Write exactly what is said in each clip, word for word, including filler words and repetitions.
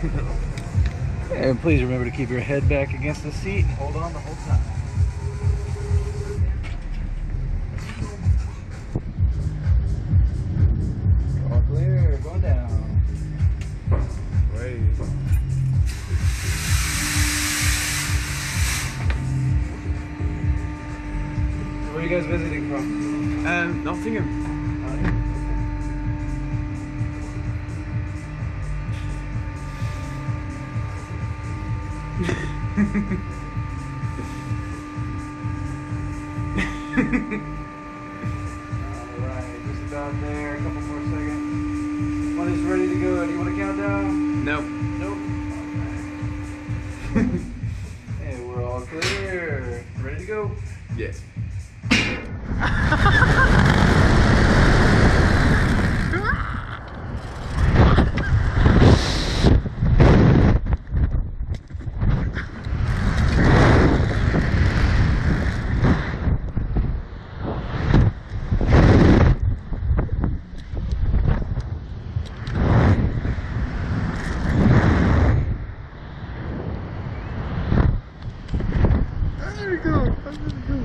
And please remember to keep your head back against the seat and hold on the whole time. All clear, going down. Wait. Where are you guys visiting from? Um, Nottingham. Alright, just about there, a couple more seconds. One is ready to go. Do you want to count down? No. Nope. Alright. And we're all clear. Ready to go? Yes. There we go. There we go.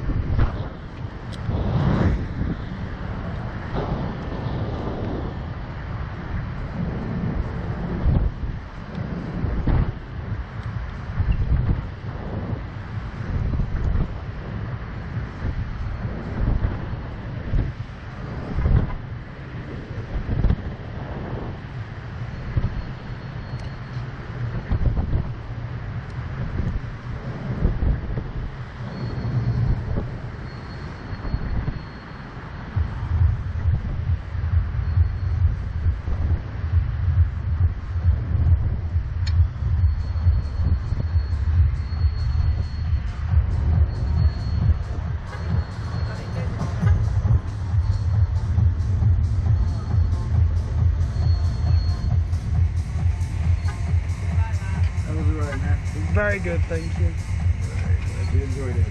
That was alright, man. Very good, thank you. Alright, glad you enjoyed it.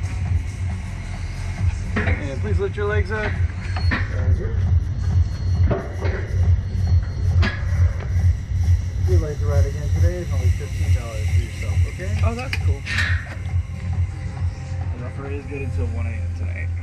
And please lift your legs up. If you'd like to ride again today, it's only fifteen dollars for yourself, okay? Oh, that's cool. The offer is good until one A M tonight.